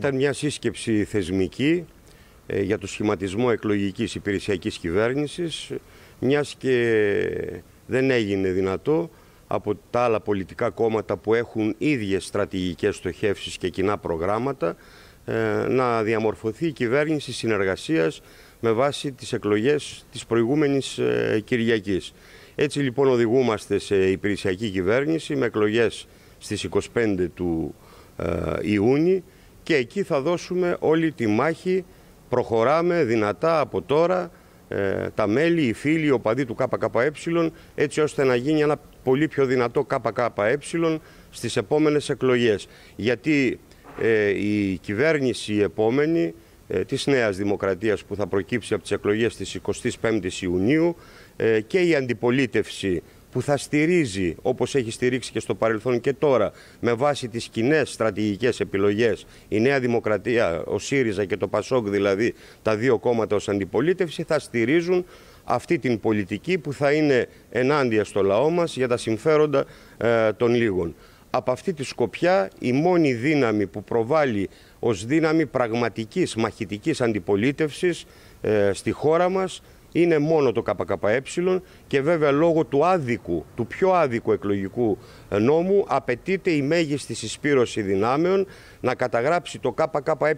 Ήταν μια σύσκεψη θεσμική για το σχηματισμό εκλογικής υπηρεσιακής κυβέρνησης, μιας και δεν έγινε δυνατό από τα άλλα πολιτικά κόμματα που έχουν ίδιες στρατηγικές στοχεύσεις και κοινά προγράμματα να διαμορφωθεί η κυβέρνηση συνεργασίας με βάση τις εκλογές της προηγούμενης Κυριακής. Έτσι λοιπόν οδηγούμαστε σε υπηρεσιακή κυβέρνηση με εκλογές στις 25 του Ιούνιου και εκεί θα δώσουμε όλη τη μάχη. Προχωράμε δυνατά από τώρα τα μέλη, οι φίλοι, οι οπαδοί του ΚΚΕ, έτσι ώστε να γίνει ένα πολύ πιο δυνατό ΚΚΕ στις επόμενες εκλογές. Γιατί η κυβέρνηση η επόμενη της Νέας Δημοκρατίας που θα προκύψει από τις εκλογές της 25ης Ιουνίου και η αντιπολίτευση που θα στηρίζει, όπως έχει στηρίξει και στο παρελθόν και τώρα, με βάση τις κοινές στρατηγικές επιλογές, η Νέα Δημοκρατία, ο ΣΥΡΙΖΑ και το ΠΑΣΟΚ, δηλαδή τα δύο κόμματα ως αντιπολίτευση, θα στηρίζουν αυτή την πολιτική που θα είναι ενάντια στο λαό μας για τα συμφέροντα των λίγων. Από αυτή τη σκοπιά η μόνη δύναμη που προβάλλει ως δύναμη πραγματικής μαχητικής αντιπολίτευσης στη χώρα μας είναι μόνο το ΚΚΕ και βέβαια λόγω του πιο άδικου εκλογικού νόμου απαιτείται η μέγιστη συσπήρωση δυνάμεων να καταγράψει το ΚΚΕ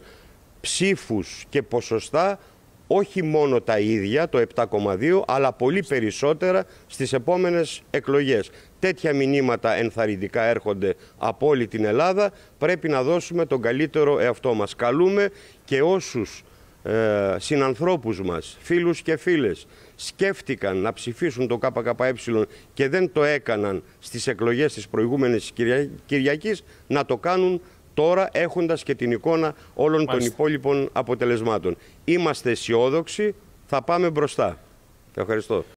ψήφους και ποσοστά, όχι μόνο τα ίδια, το 7,2, αλλά πολύ περισσότερα στις επόμενες εκλογές. Τέτοια μηνύματα ενθαρρυντικά έρχονται από όλη την Ελλάδα. Πρέπει να δώσουμε τον καλύτερο εαυτό μας. Καλούμε και όσους συνανθρώπους μας, φίλους και φίλες, σκέφτηκαν να ψηφίσουν το ΚΚΕ και δεν το έκαναν στις εκλογές της προηγούμενης Κυριακής, να το κάνουν τώρα έχοντας και την εικόνα όλων των υπόλοιπων αποτελεσμάτων. Είμαστε αισιόδοξοι, θα πάμε μπροστά. Ευχαριστώ.